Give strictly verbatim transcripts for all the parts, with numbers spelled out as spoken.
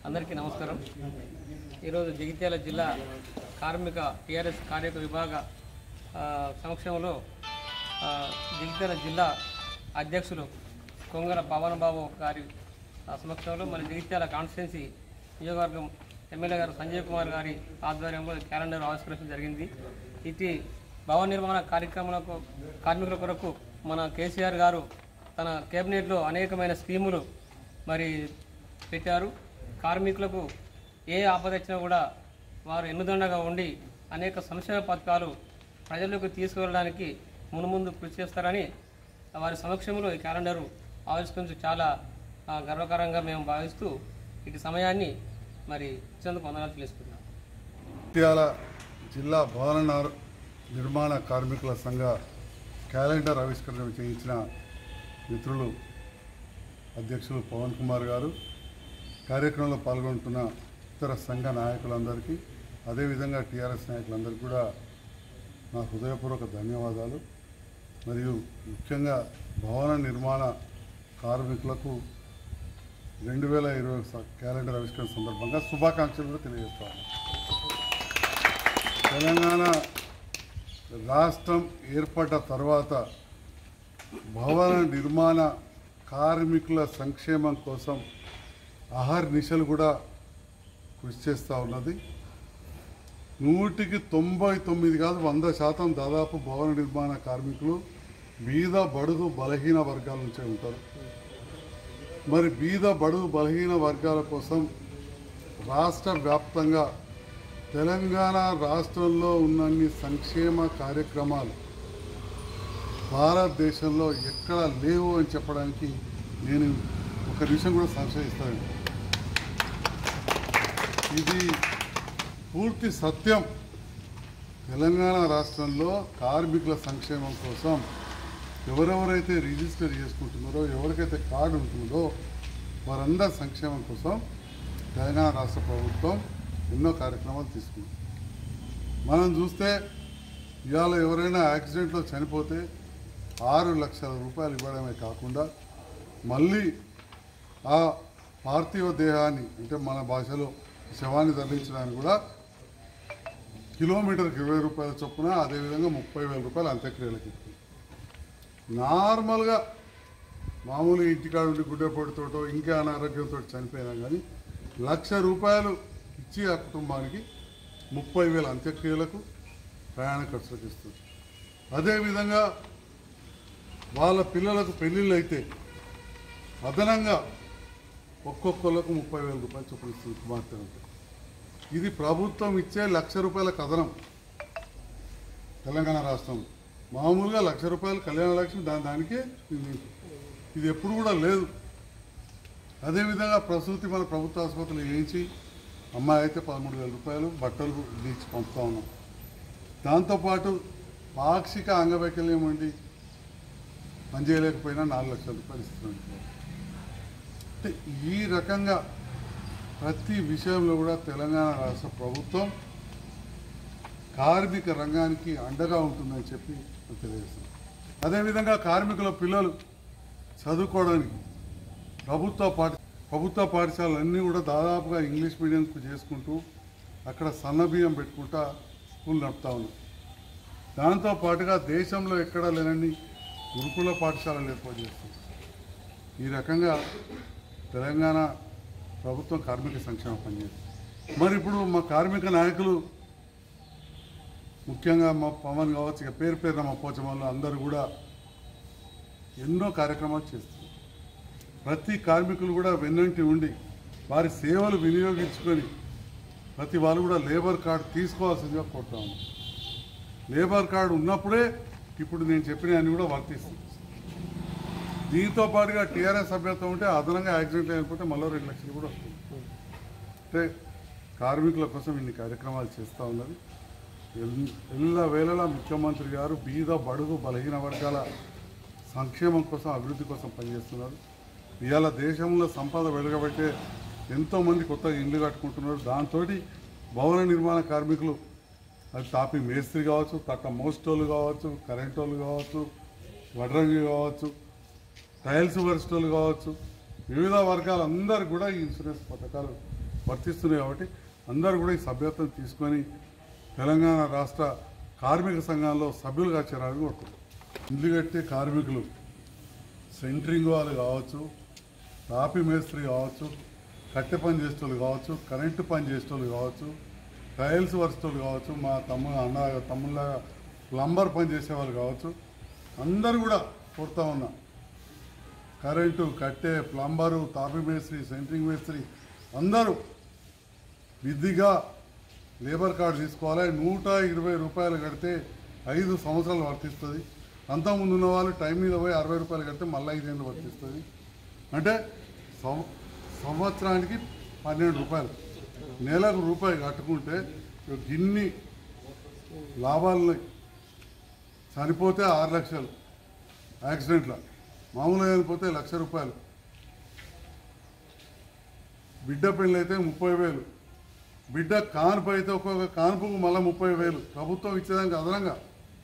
అందరికీ నమస్కారం। ఈరోజు జగిత్యాల జిల్లా కార్మిక టీఆర్ఎస్ కార్యక విభాగ సమక్షంలో జగిత్యాల జిల్లా అధ్యక్షులు కొంగర పవన్ బాబు గారి సమక్షంలో మన జగిత్యాల కాన్స్టిట్యున్సీ నియోజకవర్గం ఎమ్మెల్యే గారు సంజయ్ కుమార్ గారి ఆధ్వర్యంలో క్యాలెండర్ ఆవిష్కరించడం జరిగింది। ఇది భవన నిర్మాణ కార్యక్రమాలకు కార్మికుల కొరకు మన కేసీఆర్ గారు తన కేబినెట్లో అనేకమైన స్కీములు మరి పెట్టారు। కార్మికులకు ఏ ఆపద వచ్చినా కూడా వారు ఎన్నుదండగా ఉండి అనేక సంక్షేమ పథకాలు ప్రజలకు తీసుకువెళ్ళడానికి మునుముందు కృషి చేస్తారని వారి సమక్షంలో ఈ క్యాలెండరు ఆవిష్కరించి చాలా గర్వకారంగా మేము భావిస్తూ ఈ సమయాన్ని మరి ఇచ్చేందుకు వందనాలు తెలుసుకుంటున్నాం। జగిత్యాల జిల్లా భవన నిర్మాణ కార్మికుల సంఘ క్యాలెండర్ ఆవిష్కరణ చేయించిన మిత్రులు అధ్యక్షులు పవన్ కుమార్ గారు, కార్యక్రమంలో పాల్గొంటున్న ఇతర సంఘ నాయకులందరికీ, అదేవిధంగా టీఆర్ఎస్ నాయకులందరికీ కూడా నా హృదయపూర్వక ధన్యవాదాలు। మరియు ముఖ్యంగా భవన నిర్మాణ కార్మికులకు రెండు వేల ఇరవై క్యాలెండర్ ఆవిష్కరణ సందర్భంగా శుభాకాంక్షలు కూడా తెలియజేస్తాను। తెలంగాణ రాష్ట్రం ఏర్పడ్డ తర్వాత భవన నిర్మాణ కార్మికుల సంక్షేమం కోసం అహర్నిశలు కూడా కృషి చేస్తూ ఉన్నది। నూటికి తొంభై తొమ్మిది కాదు వంద శాతం దాదాపు భవన నిర్మాణ కార్మికులు బీద బడుగు బలహీన వర్గాల నుంచే ఉంటారు। మరి బీద బడుగు బలహీన వర్గాల కోసం రాష్ట్ర వ్యాప్తంగా తెలంగాణ రాష్ట్రంలో ఉన్నన్ని సంక్షేమ కార్యక్రమాలు భారతదేశంలో ఎక్కడ లేవు అని చెప్పడానికి నేను ఒక నిమిషం కూడా సంశయిస్తాను। ఇది పూర్తి సత్యం। తెలంగాణ రాష్ట్రంలో కార్మికుల సంక్షేమం కోసం ఎవరెవరైతే రిజిస్టర్ చేసుకుంటున్నారో, ఎవరికైతే కార్డు ఉంటుందో వారందరి సంక్షేమం కోసం తెలంగాణ రాష్ట్ర ప్రభుత్వం ఎన్నో కార్యక్రమాలు తీసుకుంది। మనం చూస్తే ఇవాళ ఎవరైనా యాక్సిడెంట్లో చనిపోతే ఆరు లక్షల రూపాయలు ఇవ్వడమే కాకుండా మళ్ళీ ఆ పార్థివ దేహాన్ని అంటే మన భాషలో శవాన్ని తరలించడానికి కూడా కిలోమీటర్కి ఇరవై రూపాయల చొప్పున, అదేవిధంగా ముప్పై వేల రూపాయలు అంత్యక్రియలకి ఇస్తుంది। నార్మల్గా మామూలు ఇంటికాడ ఉండి గుడ్డెపోటుతోటో ఇంకా అనారోగ్యంతో చనిపోయినా కానీ లక్ష రూపాయలు ఇచ్చి ఆ కుటుంబానికి ముప్పై వేల అంత్యక్రియలకు ప్రయాణ ఖర్చులకు ఇస్తుంది। అదేవిధంగా వాళ్ళ పిల్లలకు పెళ్ళిళ్ళు అయితే అదనంగా ఒక్కొక్కళ్ళకు ముప్పై వేల రూపాయలు చొప్పున ఇస్తుంది కుమార్తె అంటే। ఇది ప్రభుత్వం ఇచ్చే లక్ష రూపాయల కథనం తెలంగాణ రాష్ట్రంలో। మామూలుగా లక్ష రూపాయలు కళ్యాణ లక్ష్మి దాని దానికే ఇది ఎప్పుడు కూడా లేదు। అదేవిధంగా ప్రసూతి మన ప్రభుత్వ ఆసుపత్రులు వేయించి అమ్మాయి అయితే పదమూడు వేల రూపాయలు బట్టలు ఇచ్చి పంపుతా ఉన్నాం। దాంతోపాటు పాక్షిక అంగవైకల్యం వంటి పనిచేయలేకపోయినా నాలుగు లక్షల రూపాయలు ఇస్తున్నాం। అంటే ఈ రకంగా ప్రతి విషయంలో కూడా తెలంగాణ రాష్ట్ర ప్రభుత్వం కార్మిక రంగానికి అండగా ఉంటుందని చెప్పి తెలియజేస్తాం। అదేవిధంగా కార్మికుల పిల్లలు చదువుకోవడానికి ప్రభుత్వ పాఠ ప్రభుత్వ పాఠశాలలన్నీ కూడా దాదాపుగా ఇంగ్లీష్ మీడియంకు చేసుకుంటూ అక్కడ సన్నబియ్యం పెట్టుకుంటా స్కూల్ నడుపుతా ఉన్నాం। దాంతోపాటుగా దేశంలో ఎక్కడా లేనన్ని గురుకుల పాఠశాలలు ఏర్పాటు చేస్తుంది। ఈ రకంగా తెలంగాణ ప్రభుత్వం కార్మిక సంక్షేమ పనిచేస్తుంది। మరి ఇప్పుడు మా కార్మిక నాయకులు ముఖ్యంగా మా పవన్ కావచ్చు, ఇక పేరు పేరున మా పోచమల్లో అందరూ కూడా ఎన్నో కార్యక్రమాలు చేస్తారు। ప్రతి కార్మికులు కూడా వెన్నంటి ఉండి వారి సేవలు వినియోగించుకొని ప్రతి వాళ్ళు కూడా లేబర్ కార్డు తీసుకోవాల్సిందిగా కోరుతా ఉన్నాం। లేబర్ కార్డు ఉన్నప్పుడే ఇప్పుడు నేను చెప్పిన అన్ని కూడా వర్తిస్తుంది। దీంతో పాటుగా టీఆర్ఎస్ సభ్యత్వం ఉంటే అదనంగా యాక్సిడెంట్ అయిపోతే మళ్ళీ రెండు లక్షలు కూడా వస్తుంది। అంటే కార్మికుల కోసం ఇన్ని కార్యక్రమాలు చేస్తూ ఉన్నది। ఎల్ల వేళలా ముఖ్యమంత్రి గారు బీద బడుగు బలహీన వర్గాల సంక్షేమం కోసం, అభివృద్ధి కోసం పనిచేస్తున్నారు। ఇవాళ దేశంలో సంపద వెలుగబట్టే ఎంతోమంది కొత్తగా ఇండ్లు కట్టుకుంటున్నారు। దాంతో భవన నిర్మాణ కార్మికులు అది తాపి మేస్త్రి కావచ్చు, తట్ట మోస్టోళ్ళు కావచ్చు, కరెంట్ వాళ్ళు కావచ్చు, వడ్రంగి కావచ్చు, టైల్స్ వర్స్టోళ్ళు కావచ్చు, వివిధ వర్గాలందరూ కూడా ఈ ఇన్సూరెన్స్ పథకాలు వర్తిస్తున్నాయి కాబట్టి అందరూ కూడా ఈ సభ్యత్వం తీసుకొని తెలంగాణ రాష్ట్ర కార్మిక సంఘాల్లో సభ్యులుగా చేరాలని కోరుకుంటున్నాం. ఇల్లు కట్టే కార్మికులు సెంట్రింగ్ వాళ్ళు కావచ్చు, తాపి మేస్త్రి కావచ్చు, కట్టె పని చేసేటోళ్ళు కావచ్చు, కరెంటు పని చేసేటోళ్ళు కావచ్చు, టైల్స్ వర్చేటోళ్ళు కావచ్చు, మా తమ్ముడు అన్న తమ్ముళ్ళగా ప్లంబర్ పని చేసేవాళ్ళు కావచ్చు, అందరూ కూడా కోరుతా ఉన్నా. కరెంటు, కట్టె, ప్లంబరు, తాపి మేస్త్రి, సెంట్రింగ్ మేస్త్రి అందరూ విధిగా లేబర్ కార్డు తీసుకోవాలి. నూట ఇరవై రూపాయలు కడితే ఐదు సంవత్సరాలు వర్తిస్తుంది. అంతకుముందు ఉన్న వాళ్ళు టైం మీద పోయి అరవై రూపాయలు కడితే మళ్ళీ ఐదేళ్ళు వర్తిస్తుంది. అంటే సంవత్సరానికి పన్నెండు రూపాయలు, నెలకు రూపాయి కట్టుకుంటే గిన్ని లాభాలని. చనిపోతే ఆరు లక్షలు యాక్సిడెంట్లో, మామూలుగా చనిపోతే లక్ష రూపాయలు, బిడ్డ పెళ్ళి అయితే ముప్పై వేలు, బిడ్డ కాన్పు అయితే ఒక్కొక్క కాన్పుకు మళ్ళీ ముప్పై వేలు ప్రభుత్వం ఇచ్చేదానికి అదనంగా.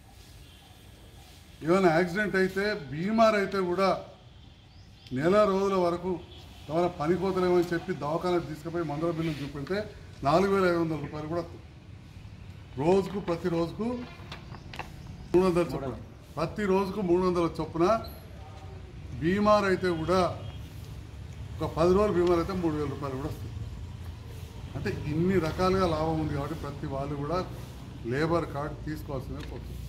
ఏమైనా యాక్సిడెంట్ అయితే బీమార్ అయితే కూడా నెల రోజుల వరకు ఏమైనా పనికోతలేమని చెప్పి దవాఖానకు తీసుకుపోయి మందుల బిల్లు చూపెడితే నాలుగు వేల ఐదు వందల రూపాయలు కూడా వస్తుంది. రోజుకు ప్రతి రోజుకు మూడు వందల చొప్పున ప్రతి రోజుకు మూడు వందల చొప్పున బీమార్ అయితే కూడా ఒక పది రోజులు బీమార్ అయితే మూడు వేల రూపాయలు కూడా వస్తుంది. అంటే ఇన్ని రకాలుగా లాభం ఉంది కాబట్టి ప్రతి వాళ్ళు కూడా లేబర్ కార్డు తీసుకోవాల్సిందే పోతుంది.